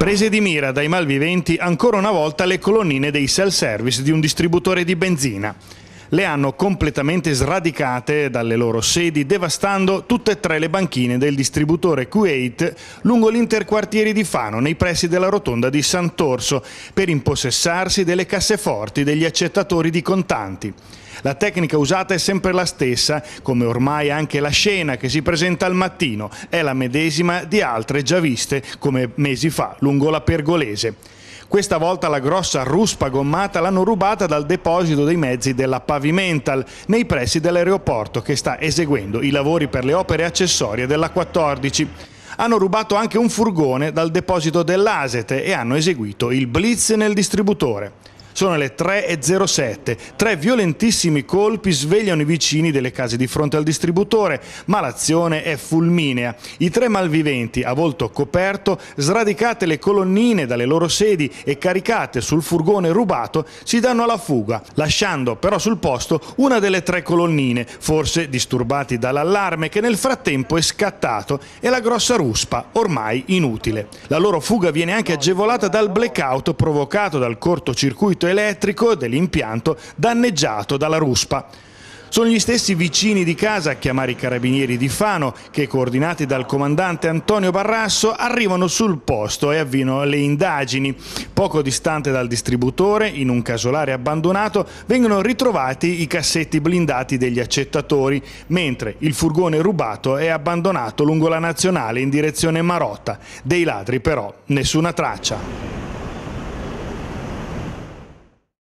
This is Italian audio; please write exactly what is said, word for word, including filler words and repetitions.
Prese di mira dai malviventi ancora una volta le colonnine dei self-service di un distributore di benzina. Le hanno completamente sradicate dalle loro sedi, devastando tutte e tre le banchine del distributore Kuwait lungo l'interquartieri di Fano, nei pressi della rotonda di Sant'Orso, per impossessarsi delle casseforti degli accettatori di contanti. La tecnica usata è sempre la stessa, come ormai anche la scena che si presenta al mattino è la medesima di altre già viste come mesi fa lungo la Pergolese. Questa volta la grossa ruspa gommata l'hanno rubata dal deposito dei mezzi della Pavimental, nei pressi dell'aeroporto che sta eseguendo i lavori per le opere accessorie della quattordici. Hanno rubato anche un furgone dal deposito dell'Asete e hanno eseguito il blitz nel distributore. Sono le tre e zero sette, tre violentissimi colpi svegliano i vicini delle case di fronte al distributore, ma l'azione è fulminea. I tre malviventi, a volto coperto, sradicate le colonnine dalle loro sedi e caricate sul furgone rubato, si danno alla fuga, lasciando però sul posto una delle tre colonnine, forse disturbati dall'allarme che nel frattempo è scattato, e la grossa ruspa, ormai inutile. La loro fuga viene anche agevolata dal blackout provocato dal cortocircuito elettrico dell'impianto danneggiato dalla ruspa. Sono gli stessi vicini di casa a chiamare i carabinieri di Fano che, coordinati dal comandante Antonio Barrasso, arrivano sul posto e avviano le indagini. Poco distante dal distributore, in un casolare abbandonato, vengono ritrovati i cassetti blindati degli accettatori, mentre il furgone rubato è abbandonato lungo la nazionale in direzione Marotta. Dei ladri però nessuna traccia.